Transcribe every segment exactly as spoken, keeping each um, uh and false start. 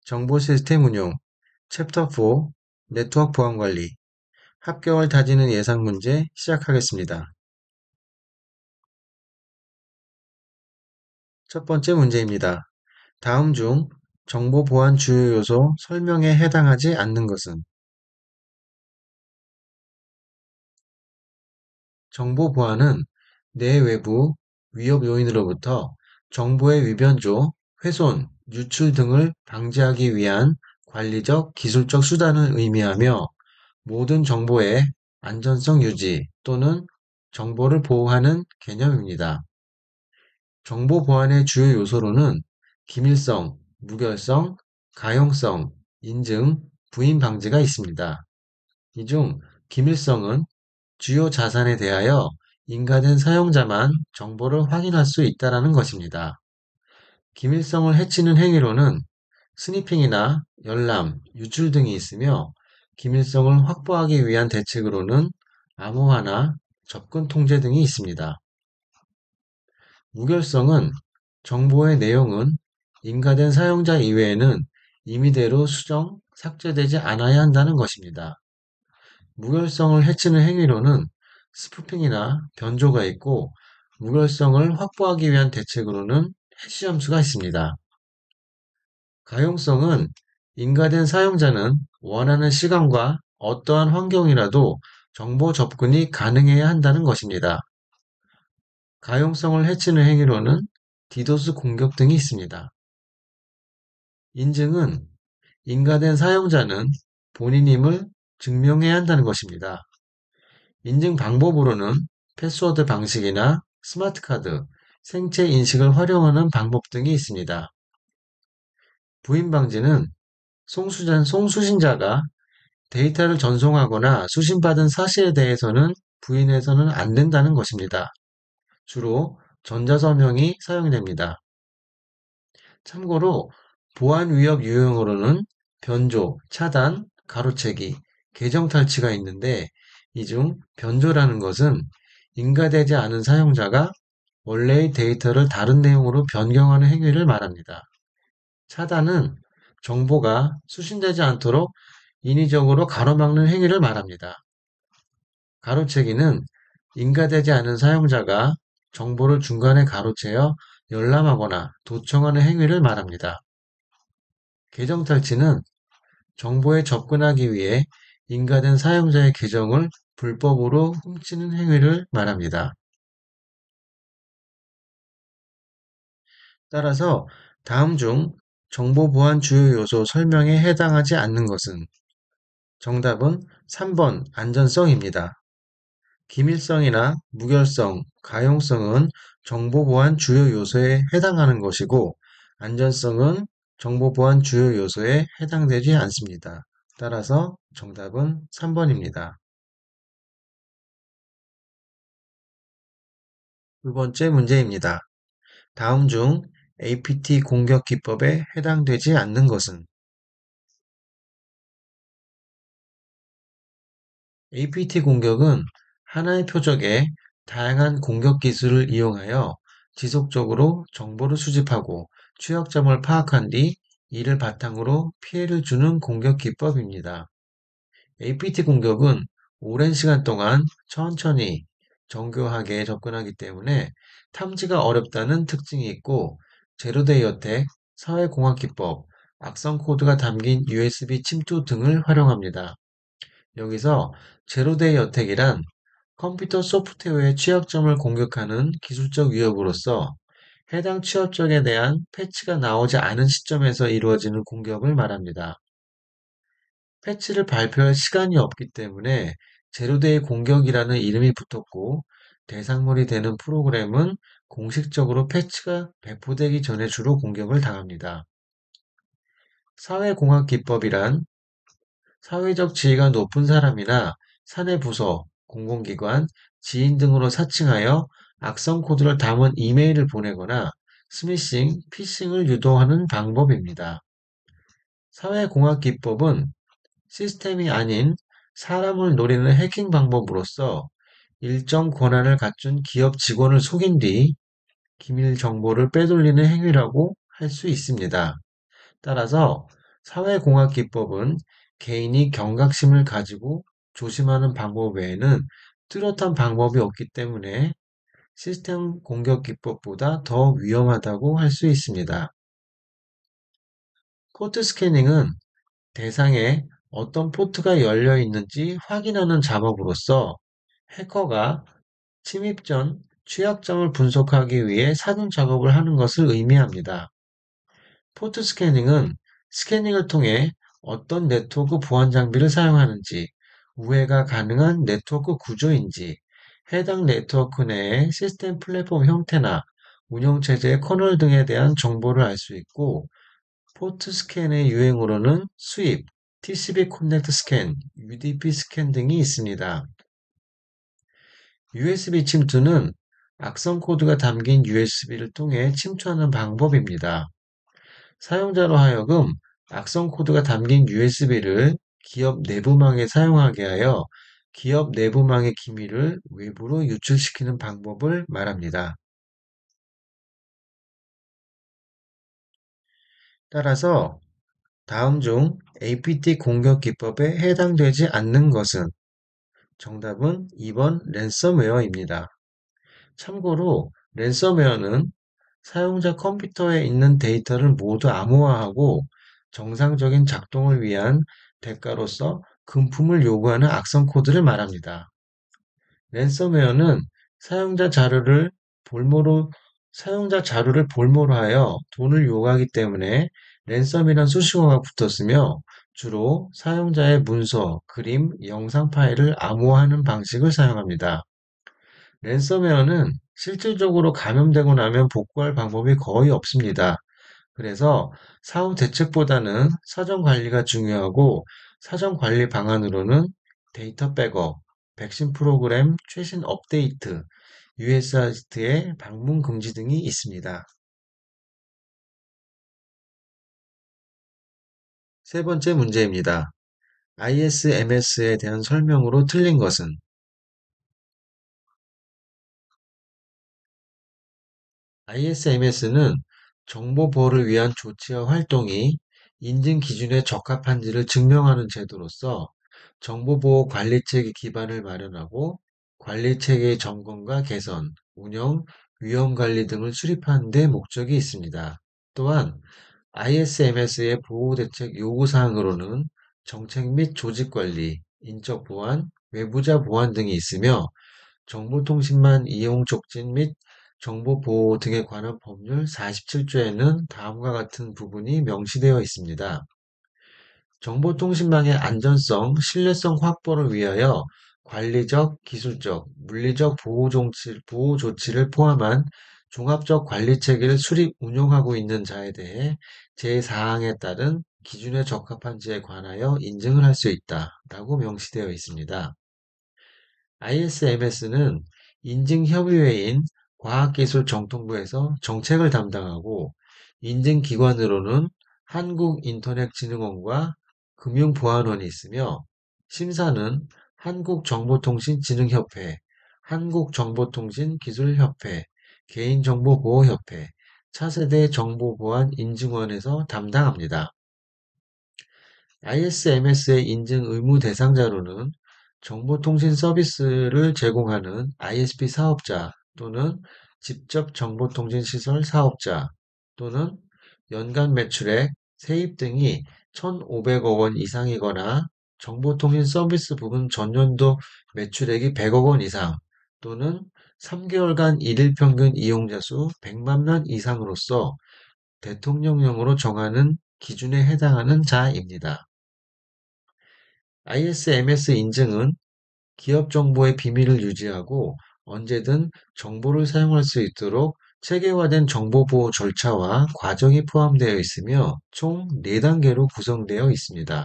정보 시스템 운용, 챕터 사, 네트워크 보안 관리, 합격을 다지는 예상 문제 시작하겠습니다. 첫 번째 문제입니다. 다음 중 정보 보안 주요 요소 설명에 해당하지 않는 것은 정보 보안은 내외부 위협 요인으로부터 정보의 위변조, 훼손, 유출 등을 방지하기 위한 관리적, 기술적 수단을 의미하며 모든 정보의 안전성 유지 또는 정보를 보호하는 개념입니다. 정보 보안의 주요 요소로는 기밀성, 무결성, 가용성, 인증, 부인 방지가 있습니다. 이 중 기밀성은 주요 자산에 대하여 인가된 사용자만 정보를 확인할 수 있다는 것입니다. 기밀성을 해치는 행위로는 스니핑이나 열람, 유출 등이 있으며 기밀성을 확보하기 위한 대책으로는 암호화나 접근 통제 등이 있습니다. 무결성은 정보의 내용은 인가된 사용자 이외에는 임의대로 수정, 삭제되지 않아야 한다는 것입니다. 무결성을 해치는 행위로는 스푸핑이나 변조가 있고 무결성을 확보하기 위한 대책으로는 해시 점수가 있습니다. 가용성은 인가된 사용자는 원하는 시간과 어떠한 환경이라도 정보 접근이 가능해야 한다는 것입니다. 가용성을 해치는 행위로는 디도스 공격 등이 있습니다. 인증은 인가된 사용자는 본인임을 증명해야 한다는 것입니다. 인증 방법으로는 패스워드 방식이나 스마트카드, 생체 인식을 활용하는 방법 등이 있습니다. 부인 방지는 송수자, 송수신자가 데이터를 전송하거나 수신받은 사실에 대해서는 부인해서는 안 된다는 것입니다. 주로 전자서명이 사용됩니다. 참고로 보안 위협 유형으로는 변조, 차단, 가로채기, 계정 탈취가 있는데 이 중 변조라는 것은 인가되지 않은 사용자가 원래의 데이터를 다른 내용으로 변경하는 행위를 말합니다. 차단은 정보가 수신되지 않도록 인위적으로 가로막는 행위를 말합니다. 가로채기는 인가되지 않은 사용자가 정보를 중간에 가로채어 열람하거나 도청하는 행위를 말합니다. 계정 탈취는 정보에 접근하기 위해 인가된 사용자의 계정을 불법으로 훔치는 행위를 말합니다. 따라서 다음 중 정보 보안 주요 요소 설명에 해당하지 않는 것은 정답은 삼 번 안전성입니다. 기밀성이나 무결성, 가용성은 정보 보안 주요 요소에 해당하는 것이고 안전성은 정보 보안 주요 요소에 해당되지 않습니다. 따라서 정답은 삼 번입니다. 두 번째 문제입니다. 다음 중 에이피티 공격 기법에 해당되지 않는 것은 에이피티 공격은 하나의 표적에 다양한 공격 기술을 이용하여 지속적으로 정보를 수집하고 취약점을 파악한 뒤 이를 바탕으로 피해를 주는 공격 기법입니다. 에이피티 공격은 오랜 시간 동안 천천히 정교하게 접근하기 때문에 탐지가 어렵다는 특징이 있고 제로데이 어택, 사회공학 기법, 악성 코드가 담긴 유에스비 침투 등을 활용합니다. 여기서 제로데이 어택이란 컴퓨터 소프트웨어의 취약점을 공격하는 기술적 위협으로서 해당 취약점에 대한 패치가 나오지 않은 시점에서 이루어지는 공격을 말합니다. 패치를 발표할 시간이 없기 때문에 제로데이 공격이라는 이름이 붙었고 대상물이 되는 프로그램은 공식적으로 패치가 배포되기 전에 주로 공격을 당합니다. 사회공학 기법이란 사회적 지위가 높은 사람이나 사내 부서, 공공기관, 지인 등으로 사칭하여 악성 코드를 담은 이메일을 보내거나 스미싱, 피싱을 유도하는 방법입니다. 사회공학 기법은 시스템이 아닌 사람을 노리는 해킹 방법으로서 일정 권한을 갖춘 기업 직원을 속인 뒤 기밀 정보를 빼돌리는 행위라고 할 수 있습니다. 따라서 사회공학 기법은 개인이 경각심을 가지고 조심하는 방법 외에는 뚜렷한 방법이 없기 때문에 시스템 공격 기법보다 더 위험하다고 할 수 있습니다. 포트 스캐닝은 대상에 어떤 포트가 열려 있는지 확인하는 작업으로서 해커가 침입 전 취약점을 분석하기 위해 사전 작업을 하는 것을 의미합니다. 포트 스캐닝은 스캐닝을 통해 어떤 네트워크 보안 장비를 사용하는지, 우회가 가능한 네트워크 구조인지, 해당 네트워크 내의 시스템 플랫폼 형태나 운영체제의 커널 등에 대한 정보를 알 수 있고, 포트 스캔의 유행으로는 스윕, 티씨피 커넥트 스캔, 유디피 스캔 등이 있습니다. 유에스비 침투는 악성 코드가 담긴 유에스비를 통해 침투하는 방법입니다. 사용자로 하여금 악성 코드가 담긴 유에스비를 기업 내부망에 사용하게 하여 기업 내부망의 기밀을 외부로 유출시키는 방법을 말합니다. 따라서 다음 중 에이피티 공격 기법에 해당되지 않는 것은 정답은 이 번 랜섬웨어입니다. 참고로 랜섬웨어는 사용자 컴퓨터에 있는 데이터를 모두 암호화하고 정상적인 작동을 위한 대가로서 금품을 요구하는 악성 코드를 말합니다. 랜섬웨어는 사용자 자료를 볼모로 사용자 자료를 볼모로 하여 돈을 요구하기 때문에 랜섬이란 수식어가 붙었으며 주로 사용자의 문서, 그림, 영상 파일을 암호화하는 방식을 사용합니다. 랜섬웨어는 실질적으로 감염되고 나면 복구할 방법이 거의 없습니다. 그래서 사후 대책보다는 사전 관리가 중요하고 사전 관리 방안으로는 데이터 백업, 백신 프로그램 최신 업데이트, 유에스아이에스티의 방문 금지 등이 있습니다. 세 번째 문제입니다. 아이에스엠에스에 대한 설명으로 틀린 것은 아이에스엠에스는 정보 보호를 위한 조치와 활동이 인증 기준에 적합한지를 증명하는 제도로서 정보보호 관리체계 기반을 마련하고 관리체계의 점검과 개선, 운영, 위험관리 등을 수립하는 데 목적이 있습니다. 또한 아이에스엠에스의 보호대책 요구사항으로는 정책 및 조직관리, 인적 보안, 외부자 보안 등이 있으며 정보통신망 이용 촉진 및 정보보호 등에 관한 법률 사십칠 조에는 다음과 같은 부분이 명시되어 있습니다. 정보통신망의 안전성, 신뢰성 확보를 위하여 관리적, 기술적, 물리적 보호 조치, 보호 조치를 포함한 종합적 관리 체계를 수립, 운용하고 있는 자에 대해 제사항에 따른 기준에 적합한지에 관하여 인증을 할 수 있다라고 명시되어 있습니다. 아이에스엠에스는 인증협의회인 과학기술정통부에서 정책을 담당하고 인증기관으로는 한국인터넷진흥원과 금융보안원이 있으며 심사는 한국정보통신진흥협회, 한국정보통신기술협회, 개인정보보호협회, 차세대 정보보안인증원에서 담당합니다. 아이에스엠에스의 인증 의무 대상자로는 정보통신 서비스를 제공하는 아이에스피 사업자 또는 직접 정보통신 시설 사업자 또는 연간 매출액, 세입 등이 천오백억 원 이상이거나 정보통신 서비스 부분 전년도 매출액이 백억 원 이상 또는 삼 개월간 일일 평균 이용자 수 백만 명 이상으로서 대통령령으로 정하는 기준에 해당하는 자입니다. 아이에스엠에스 인증은 기업 정보의 비밀을 유지하고 언제든 정보를 사용할 수 있도록 체계화된 정보보호 절차와 과정이 포함되어 있으며 총 네 단계로 구성되어 있습니다.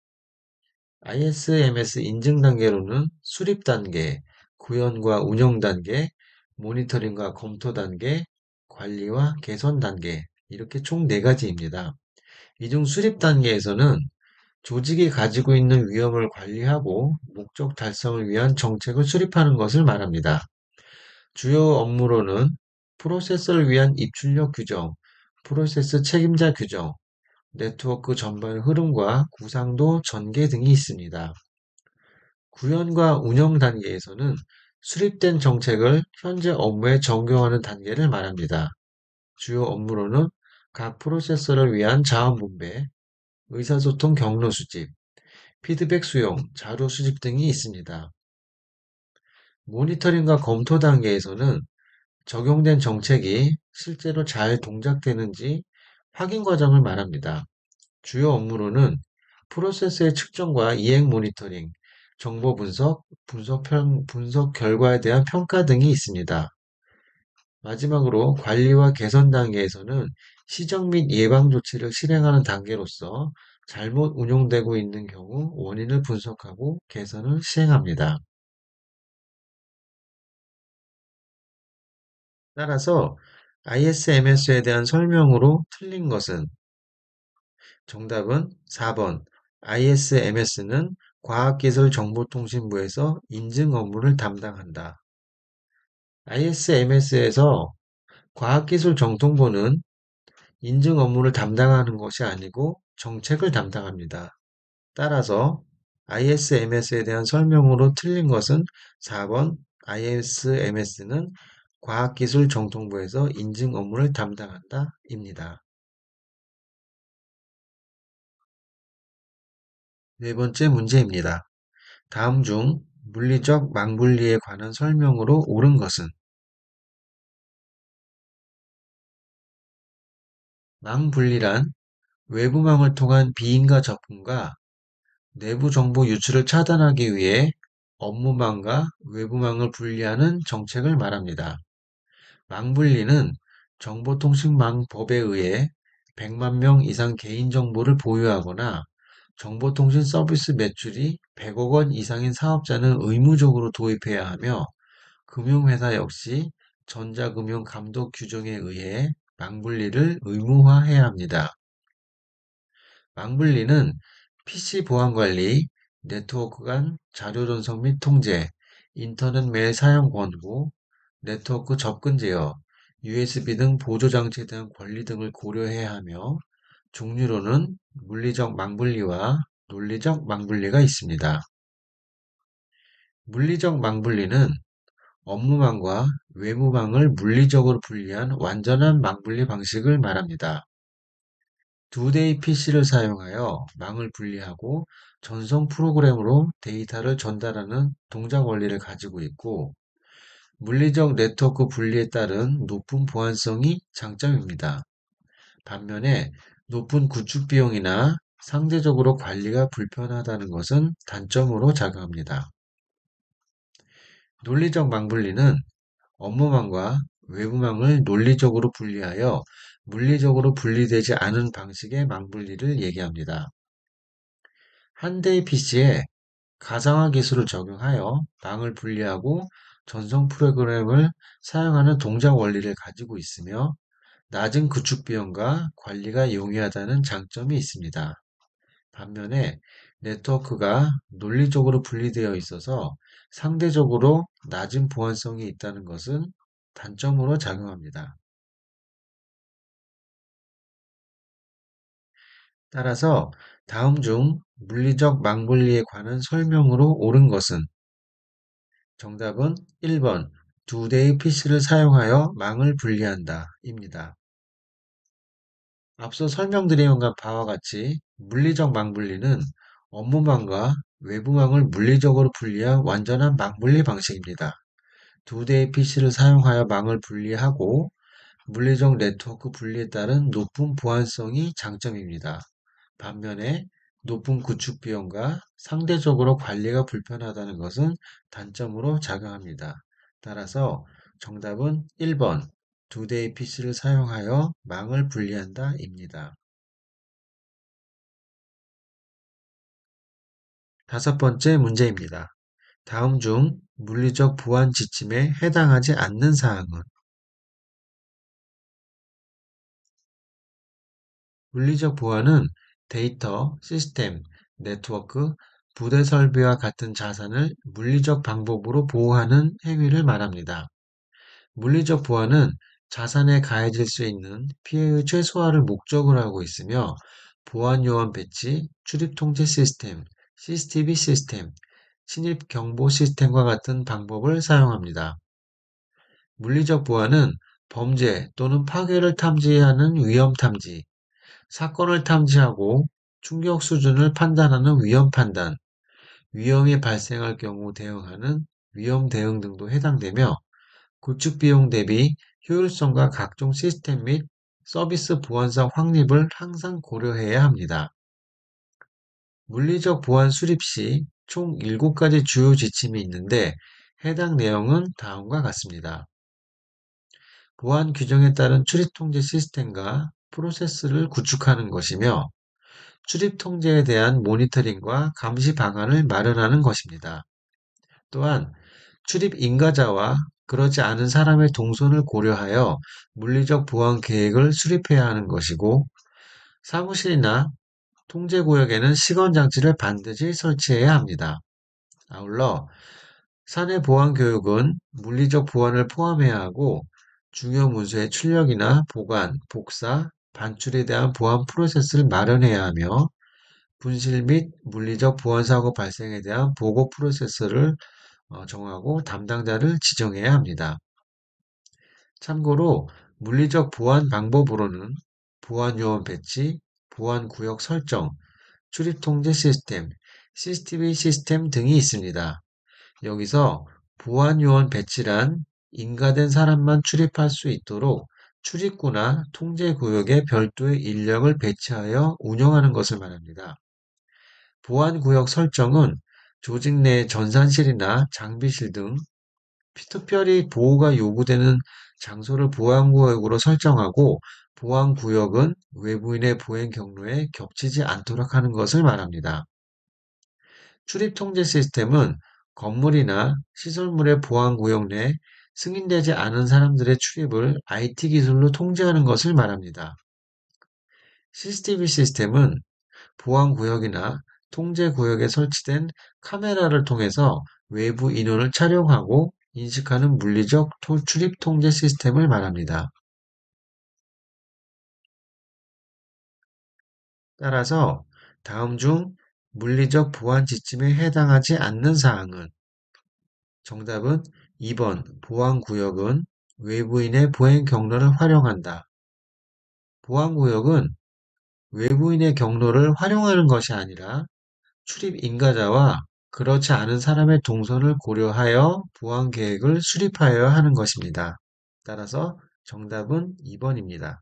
아이에스엠에스 인증 단계로는 수립 단계, 구현과 운영 단계, 모니터링과 검토 단계, 관리와 개선 단계 이렇게 총 네 가지입니다. 이 중 수립 단계에서는 조직이 가지고 있는 위험을 관리하고 목적 달성을 위한 정책을 수립하는 것을 말합니다. 주요 업무로는 프로세서를 위한 입출력 규정, 프로세스 책임자 규정, 네트워크 전반의 흐름과 구상도, 전개 등이 있습니다. 구현과 운영 단계에서는 수립된 정책을 현재 업무에 적용하는 단계를 말합니다. 주요 업무로는 각 프로세서를 위한 자원 분배, 의사소통 경로 수집, 피드백 수용, 자료 수집 등이 있습니다. 모니터링과 검토 단계에서는 적용된 정책이 실제로 잘 동작되는지 확인 과정을 말합니다. 주요 업무로는 프로세스의 측정과 이행 모니터링, 정보 분석, 분석, 평, 분석 결과에 대한 평가 등이 있습니다. 마지막으로 관리와 개선 단계에서는 시정 및 예방 조치를 실행하는 단계로서 잘못 운용되고 있는 경우 원인을 분석하고 개선을 시행합니다. 따라서 아이에스엠에스에 대한 설명으로 틀린 것은 정답은 사 번. 아이에스엠에스는 과학기술정보통신부에서 인증 업무를 담당한다. 아이에스엠에스에서 과학기술정통부는 인증 업무를 담당하는 것이 아니고 정책을 담당합니다. 따라서 아이에스엠에스에 대한 설명으로 틀린 것은 사 번. 아이에스엠에스는 과학기술정통부에서 인증 업무를 담당한다. 입니다. 네 번째 문제입니다. 다음 중 물리적 망분리에 관한 설명으로 옳은 것은 망분리란 외부망을 통한 비인가 접근과 내부 정보 유출을 차단하기 위해 업무망과 외부망을 분리하는 정책을 말합니다. 망분리는 정보통신망법에 의해 백만 명 이상 개인정보를 보유하거나 정보통신 서비스 매출이 백억 원 이상인 사업자는 의무적으로 도입해야 하며 금융회사 역시 전자금융 감독 규정에 의해 망분리를 의무화해야 합니다. 망분리는 피씨 보안 관리, 네트워크 간 자료 전송 및 통제, 인터넷 메일 사용 권고, 네트워크 접근 제어, 유에스비 등 보조 장치에 대한 권리 등을 고려해야 하며 종류로는 물리적 망분리와 논리적 망분리가 있습니다. 물리적 망분리는 업무망과 외부망을 물리적으로 분리한 완전한 망분리 방식을 말합니다. 두 대의 피씨를 사용하여 망을 분리하고 전송 프로그램으로 데이터를 전달하는 동작 원리를 가지고 있고 물리적 네트워크 분리에 따른 높은 보안성이 장점입니다. 반면에 높은 구축 비용이나 상대적으로 관리가 불편하다는 것은 단점으로 작용합니다. 논리적 망분리는 업무망과 외부망을 논리적으로 분리하여 물리적으로 분리되지 않은 방식의 망분리를 얘기합니다. 한 대의 피씨에 가상화 기술을 적용하여 망을 분리하고 전송 프로그램을 사용하는 동작 원리를 가지고 있으며 낮은 구축 비용과 관리가 용이하다는 장점이 있습니다. 반면에 네트워크가 논리적으로 분리되어 있어서 상대적으로 낮은 보안성이 있다는 것은 단점으로 작용합니다. 따라서 다음 중 물리적 망분리에 관한 설명으로 옳은 것은 정답은 일 번 두 대의 피씨를 사용하여 망을 분리한다 입니다. 앞서 설명드린 바와 같이 물리적 망분리는 업무망과 외부망을 물리적으로 분리한 완전한 망분리 방식입니다. 두 대의 피씨를 사용하여 망을 분리하고 물리적 네트워크 분리에 따른 높은 보안성이 장점입니다. 반면에 높은 구축 비용과 상대적으로 관리가 불편하다는 것은 단점으로 작용합니다. 따라서 정답은 일 번 두 대의 피씨를 사용하여 망을 분리한다 입니다. 다섯 번째 문제입니다. 다음 중 물리적 보안 지침에 해당하지 않는 사항은 물리적 보안은 데이터, 시스템, 네트워크, 부대 설비와 같은 자산을 물리적 방법으로 보호하는 행위를 말합니다. 물리적 보안은 자산에 가해질 수 있는 피해의 최소화를 목적으로 하고 있으며 보안 요원 배치, 출입 통제 시스템, 씨씨티비 시스템, 침입 경보 시스템과 같은 방법을 사용합니다. 물리적 보안은 범죄 또는 파괴를 탐지하는 위험 탐지, 사건을 탐지하고 충격 수준을 판단하는 위험 판단, 위험이 발생할 경우 대응하는 위험 대응 등도 해당되며 구축 비용 대비 효율성과 각종 시스템 및 서비스 보안성 확립을 항상 고려해야 합니다. 물리적 보안 수립 시 총 일곱 가지 주요 지침이 있는데 해당 내용은 다음과 같습니다. 보안 규정에 따른 출입 통제 시스템과 프로세스를 구축하는 것이며 출입 통제에 대한 모니터링과 감시 방안을 마련하는 것입니다. 또한 출입 인가자와 그렇지 않은 사람의 동선을 고려하여 물리적 보안 계획을 수립해야 하는 것이고 사무실이나 통제구역에는 시건 장치를 반드시 설치해야 합니다. 아울러 사내 보안 교육은 물리적 보안을 포함해야 하고 중요 문서의 출력이나 보관, 복사, 반출에 대한 보안 프로세스를 마련해야 하며 분실 및 물리적 보안 사고 발생에 대한 보고 프로세스를 어, 정하고 담당자를 지정해야 합니다. 참고로 물리적 보안 방법으로는 보안 요원 배치, 보안 구역 설정, 출입 통제 시스템, 씨씨티비 시스템 등이 있습니다. 여기서 보안 요원 배치란 인가된 사람만 출입할 수 있도록 출입구나 통제 구역에 별도의 인력을 배치하여 운영하는 것을 말합니다. 보안 구역 설정은 조직 내 전산실이나 장비실 등 특별히 보호가 요구되는 장소를 보안구역으로 설정하고 보안구역은 외부인의 보행 경로에 겹치지 않도록 하는 것을 말합니다. 출입 통제 시스템은 건물이나 시설물의 보안구역 내 승인되지 않은 사람들의 출입을 아이티 기술로 통제하는 것을 말합니다. 씨씨티비 시스템은 보안구역이나 통제구역에 설치된 카메라를 통해서 외부 인원을 촬영하고 인식하는 물리적 출입 통제 시스템을 말합니다. 따라서 다음 중 물리적 보안 지침에 해당하지 않는 사항은 정답은 이 번 보안구역은 외부인의 보행 경로를 활용한다. 보안구역은 외부인의 경로를 활용하는 것이 아니라 출입 인가자와 그렇지 않은 사람의 동선을 고려하여 보안 계획을 수립하여야 하는 것입니다. 따라서 정답은 이 번입니다.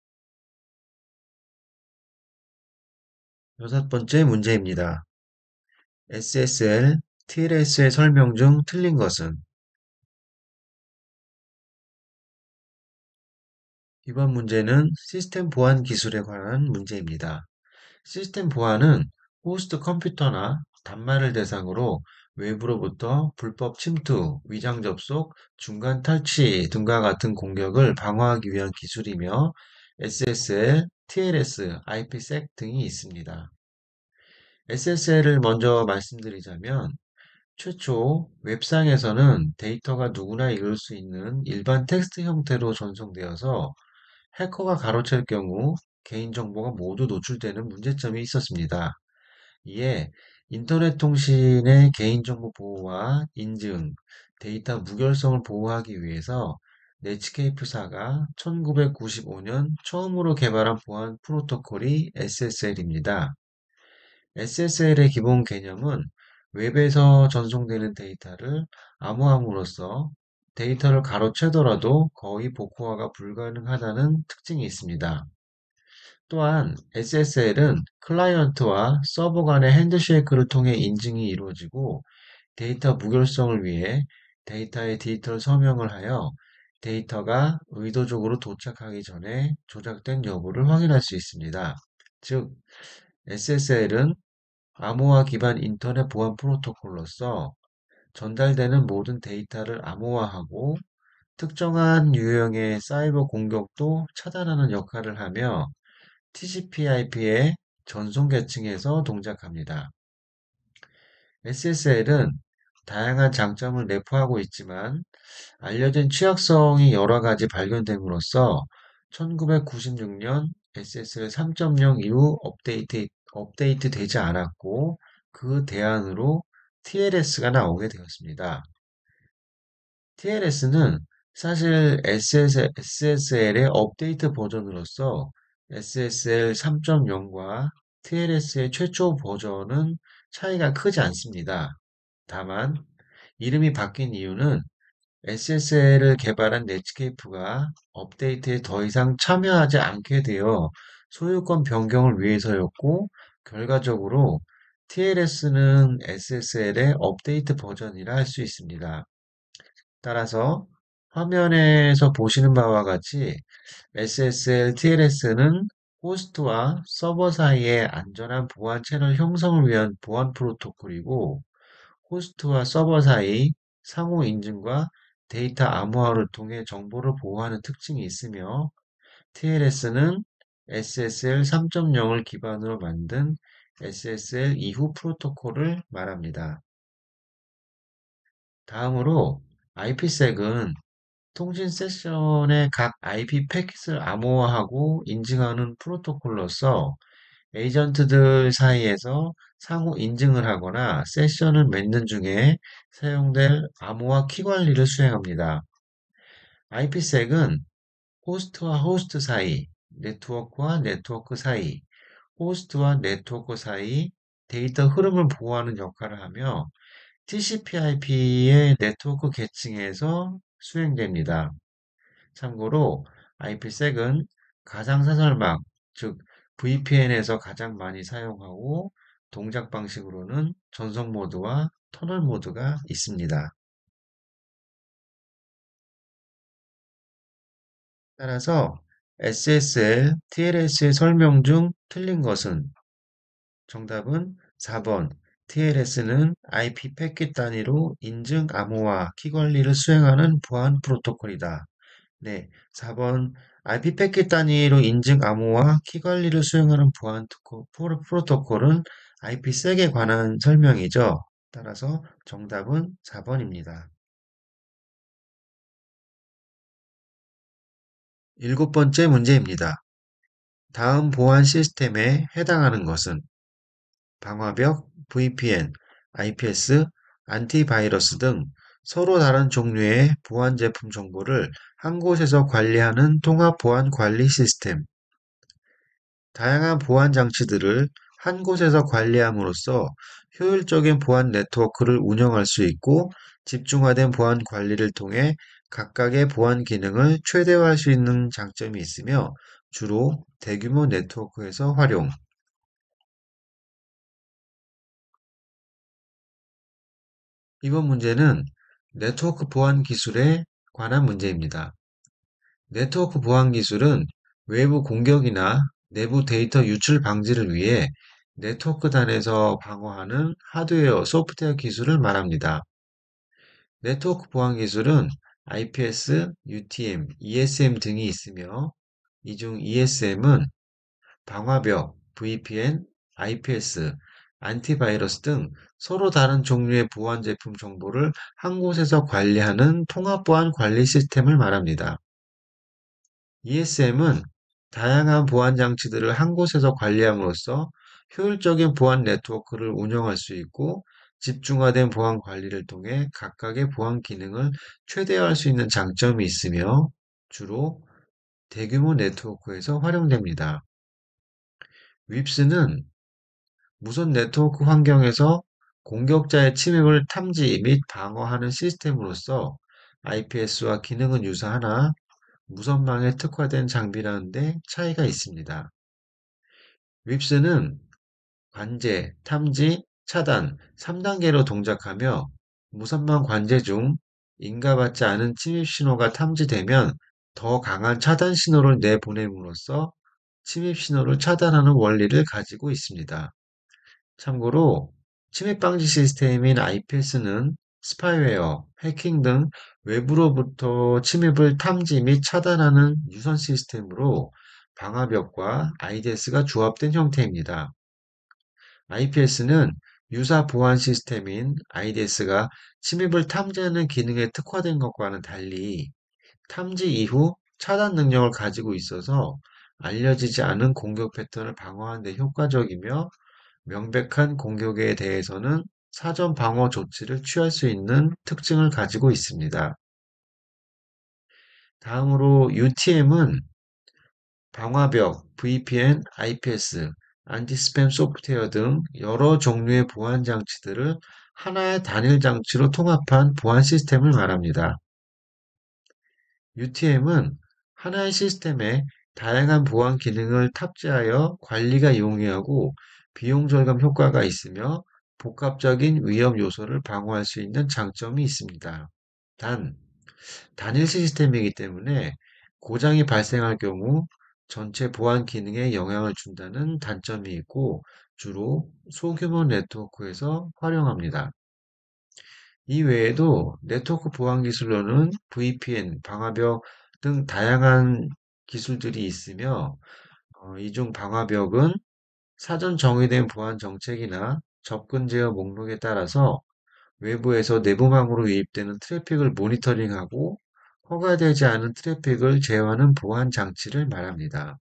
여섯 번째 문제입니다. 에스에스엘, 티엘에스의 설명 중 틀린 것은? 이번 문제는 시스템 보안 기술에 관한 문제입니다. 시스템 보안은 호스트 컴퓨터나 단말을 대상으로 외부로부터 불법 침투, 위장 접속, 중간 탈취 등과 같은 공격을 방어하기 위한 기술이며 에스에스엘, 티엘에스, 아이피색 등이 있습니다. 에스에스엘을 먼저 말씀드리자면 최초 웹상에서는 데이터가 누구나 읽을 수 있는 일반 텍스트 형태로 전송되어서 해커가 가로챌 경우 개인정보가 모두 노출되는 문제점이 있었습니다. 이에 인터넷 통신의 개인정보 보호와 인증, 데이터 무결성을 보호하기 위해서 넷스케이프사가 천구백구십오 년 처음으로 개발한 보안 프로토콜이 에스에스엘입니다. 에스에스엘의 기본 개념은 웹에서 전송되는 데이터를 암호함으로써 데이터를 가로채더라도 거의 복호화가 불가능하다는 특징이 있습니다. 또한 에스에스엘은 클라이언트와 서버 간의 핸드쉐이크를 통해 인증이 이루어지고 데이터 무결성을 위해 데이터의 디지털 서명을 하여 데이터가 의도적으로 도착하기 전에 조작된 여부를 확인할 수 있습니다. 즉, 에스에스엘은 암호화 기반 인터넷 보안 프로토콜로서 전달되는 모든 데이터를 암호화하고 특정한 유형의 사이버 공격도 차단하는 역할을 하며 티씨피/아이피의 전송 계층에서 동작합니다. 에스에스엘은 다양한 장점을 내포하고 있지만 알려진 취약성이 여러 가지 발견됨으로써 천구백구십육 년 에스에스엘 삼 점 영 이후 업데이트, 업데이트 되지 않았고 그 대안으로 티엘에스가 나오게 되었습니다. 티엘에스는 사실 에스에스엘의 업데이트 버전으로서 에스에스엘 삼 점 영과 티엘에스의 최초 버전은 차이가 크지 않습니다. 다만 이름이 바뀐 이유는 에스에스엘을 개발한 넷스케이프가 업데이트에 더 이상 참여하지 않게 되어 소유권 변경을 위해서였고, 결과적으로 티엘에스는 에스에스엘의 업데이트 버전이라 할 수 있습니다. 따라서 화면에서 보시는 바와 같이 에스에스엘 티엘에스는 호스트와 서버 사이의 안전한 보안 채널 형성을 위한 보안 프로토콜이고, 호스트와 서버 사이 상호 인증과 데이터 암호화를 통해 정보를 보호하는 특징이 있으며, 티엘에스는 에스에스엘 삼 점 영을 기반으로 만든 에스에스엘 이후 프로토콜을 말합니다. 다음으로 아이피색은 통신 세션의 각 아이피 패킷을 암호화하고 인증하는 프로토콜로서 에이전트들 사이에서 상호 인증을 하거나 세션을 맺는 중에 사용될 암호화 키 관리를 수행합니다. 아이피색은 호스트와 호스트 사이, 네트워크와 네트워크 사이, 호스트와 네트워크 사이 데이터 흐름을 보호하는 역할을 하며 티씨피/아이피의 네트워크 계층에서 수행됩니다. 참고로 아이피색은 가상사설망, 즉 브이피엔에서 가장 많이 사용하고 동작 방식으로는 전송 모드와 터널 모드가 있습니다. 따라서 에스에스엘, 티엘에스의 설명 중 틀린 것은 정답은 사 번. 티엘에스는 아이피 패킷 단위로 인증 암호화 키 관리를 수행하는 보안 프로토콜이다. 네, 사 번. 아이피 패킷 단위로 인증 암호화 키 관리를 수행하는 보안 특호- 프로- 프로토콜은 아이피색에 관한 설명이죠. 따라서 정답은 사 번입니다. 일곱 번째 문제입니다. 다음 보안 시스템에 해당하는 것은 방화벽, 브이피엔, 아이피에스, 안티바이러스 등 서로 다른 종류의 보안 제품 정보를 한 곳에서 관리하는 통합 보안 관리 시스템. 다양한 보안 장치들을 한 곳에서 관리함으로써 효율적인 보안 네트워크를 운영할 수 있고, 집중화된 보안 관리를 통해 각각의 보안 기능을 최대화할 수 있는 장점이 있으며 주로 대규모 네트워크에서 활용. 이번 문제는 네트워크 보안 기술에 관한 문제입니다. 네트워크 보안 기술은 외부 공격이나 내부 데이터 유출 방지를 위해 네트워크 단에서 방어하는 하드웨어, 소프트웨어 기술을 말합니다. 네트워크 보안 기술은 아이피에스, 유티엠, 이에스엠 등이 있으며, 이 중 이에스엠은 방화벽, 브이피엔, 아이피에스, 안티바이러스 등 서로 다른 종류의 보안 제품 정보를 한 곳에서 관리하는 통합 보안 관리 시스템을 말합니다. 이에스엠은 다양한 보안 장치들을 한 곳에서 관리함으로써 효율적인 보안 네트워크를 운영할 수 있고, 집중화된 보안 관리를 통해 각각의 보안 기능을 최대화할 수 있는 장점이 있으며 주로 대규모 네트워크에서 활용됩니다. 윕스는 무선 네트워크 환경에서 공격자의 침입을 탐지 및 방어하는 시스템으로서 아이피에스와 기능은 유사하나 무선망에 특화된 장비라는 데 차이가 있습니다. 윕스는 관제, 탐지, 차단 삼 단계로 동작하며, 무선망 관제 중 인가받지 않은 침입 신호가 탐지되면 더 강한 차단 신호를 내보냄으로써 침입 신호를 차단하는 원리를 가지고 있습니다. 참고로 침입 방지 시스템인 아이피에스는 스파이웨어, 해킹 등 외부로부터 침입을 탐지 및 차단하는 유선 시스템으로 방화벽과 아이디에스가 조합된 형태입니다. 아이피에스는 유사 보안 시스템인 아이디에스가 침입을 탐지하는 기능에 특화된 것과는 달리 탐지 이후 차단 능력을 가지고 있어서 알려지지 않은 공격 패턴을 방어하는 데 효과적이며 명백한 공격에 대해서는 사전 방어 조치를 취할 수 있는 특징을 가지고 있습니다. 다음으로 유티엠은 방화벽, 브이피엔, 아이피에스, 안티스팸 소프트웨어 등 여러 종류의 보안 장치들을 하나의 단일 장치로 통합한 보안 시스템을 말합니다. 유티엠은 하나의 시스템에 다양한 보안 기능을 탑재하여 관리가 용이하고 비용 절감 효과가 있으며 복합적인 위험 요소를 방어할 수 있는 장점이 있습니다. 단, 단일 시스템이기 때문에 고장이 발생할 경우 전체 보안 기능에 영향을 준다는 단점이 있고 주로 소규모 네트워크에서 활용합니다. 이 외에도 네트워크 보안 기술로는 브이피엔, 방화벽 등 다양한 기술들이 있으며 어, 이중 방화벽은 사전 정의된 보안 정책이나 접근 제어 목록에 따라서 외부에서 내부망으로 유입되는 트래픽을 모니터링하고 허가되지 않은 트래픽을 제어하는 보안 장치를 말합니다.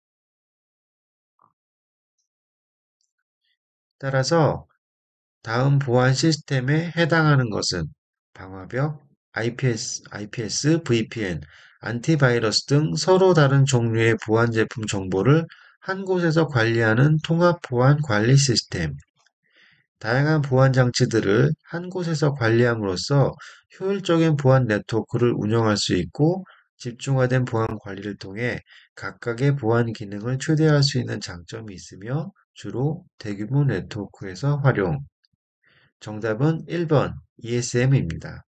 따라서 다음 보안 시스템에 해당하는 것은 방화벽, 아이피에스, 아이피에스, 브이피엔, 안티바이러스 등 서로 다른 종류의 보안 제품 정보를 한 곳에서 관리하는 통합 보안 관리 시스템, 다양한 보안 장치들을 한 곳에서 관리함으로써 효율적인 보안 네트워크를 운영할 수 있고 집중화된 보안 관리를 통해 각각의 보안 기능을 최대화할 수 있는 장점이 있으며 주로 대규모 네트워크에서 활용. 정답은 일 번 이에스엠입니다.